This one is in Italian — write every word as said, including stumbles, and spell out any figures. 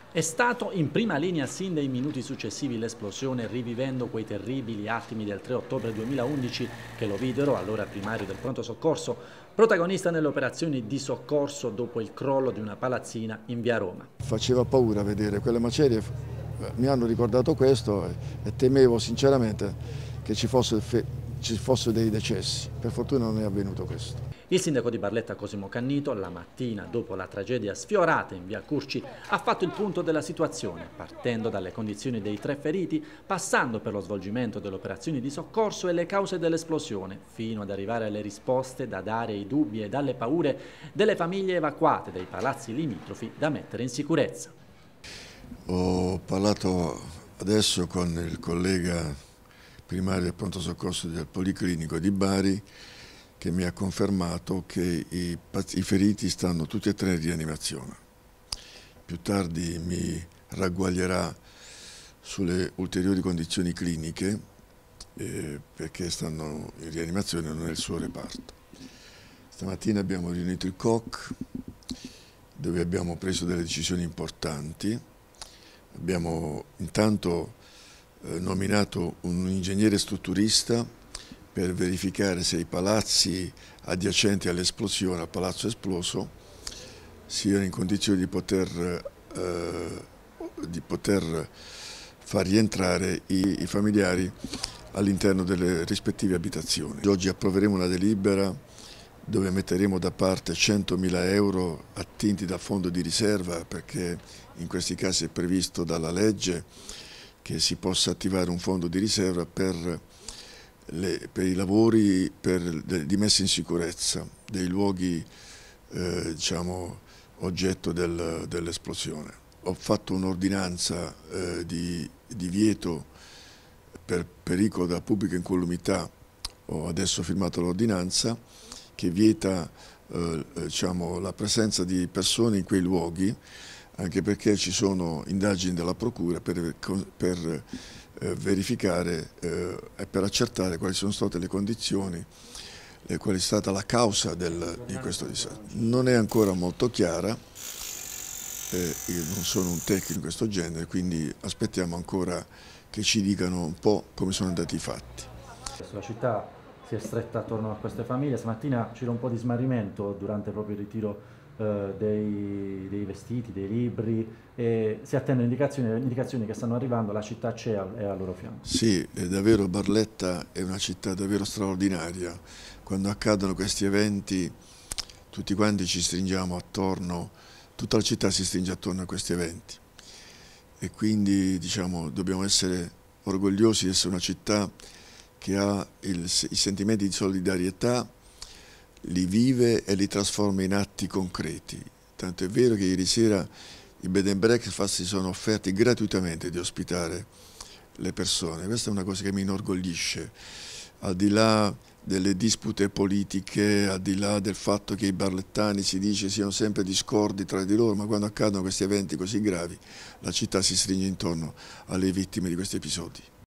È stato in prima linea sin dai minuti successivi l'esplosione, rivivendo quei terribili attimi del tre ottobre duemilaundici che lo videro, allora primario del pronto soccorso, protagonista nelle operazioni di soccorso dopo il crollo di una palazzina in via Roma. Faceva paura vedere quelle macerie, mi hanno ricordato questo e temevo sinceramente che ci fossero ci fosse dei decessi. Per fortuna non è avvenuto questo. Il sindaco di Barletta Cosimo Cannito, la mattina dopo la tragedia sfiorata in via Curci, ha fatto il punto della situazione, partendo dalle condizioni dei tre feriti, passando per lo svolgimento delle operazioni di soccorso e le cause dell'esplosione, fino ad arrivare alle risposte da dare ai dubbi e alle paure delle famiglie evacuate dai palazzi limitrofi da mettere in sicurezza. Ho parlato adesso con il collega primario del pronto soccorso del Policlinico di Bari, che mi ha confermato che i, i feriti stanno tutti e tre in rianimazione. Più tardi mi ragguaglierà sulle ulteriori condizioni cliniche eh, perché stanno in rianimazione, non è il suo reparto. Stamattina abbiamo riunito il C O C dove abbiamo preso delle decisioni importanti. Abbiamo intanto eh, nominato un ingegnere strutturista per verificare se i palazzi adiacenti all'esplosione, al palazzo esploso, siano in condizioni di poter, eh, di poter far rientrare i, i familiari all'interno delle rispettive abitazioni. Oggi approveremo una delibera dove metteremo da parte centomila euro attinti dal fondo di riserva, perché in questi casi è previsto dalla legge che si possa attivare un fondo di riserva per Le, per i lavori per, de, di messa in sicurezza dei luoghi eh, diciamo, oggetto del, dell'esplosione. Ho fatto un'ordinanza eh, di divieto per pericolo della pubblica incolumità, ho adesso firmato l'ordinanza che vieta eh, diciamo, la presenza di persone in quei luoghi, anche perché ci sono indagini della Procura per, per eh, verificare e eh, per accertare quali sono state le condizioni e qual è stata la causa del, di questo disastro. Non è ancora molto chiara, eh, io non sono un tecnico in questo genere, quindi aspettiamo ancora che ci dicano un po' come sono andati i fatti. La città si è stretta attorno a queste famiglie, stamattina c'era un po' di smarrimento durante proprio il ritiro Dei, dei vestiti, dei libri, e si attendono indicazioni, le indicazioni che stanno arrivando, la città c'è e al loro fianco. Sì, è davvero Barletta è una città davvero straordinaria. Quando accadono questi eventi tutti quanti ci stringiamo attorno, tutta la città si stringe attorno a questi eventi e quindi diciamo, dobbiamo essere orgogliosi di essere una città che ha il, i sentimenti di solidarietà, li vive e li trasforma in atti concreti. Tanto è vero che ieri sera i bed and breakfast si sono offerti gratuitamente di ospitare le persone. Questa è una cosa che mi inorgoglisce, al di là delle dispute politiche, al di là del fatto che i barlettani si dice siano sempre discordi tra di loro, ma quando accadono questi eventi così gravi la città si stringe intorno alle vittime di questi episodi.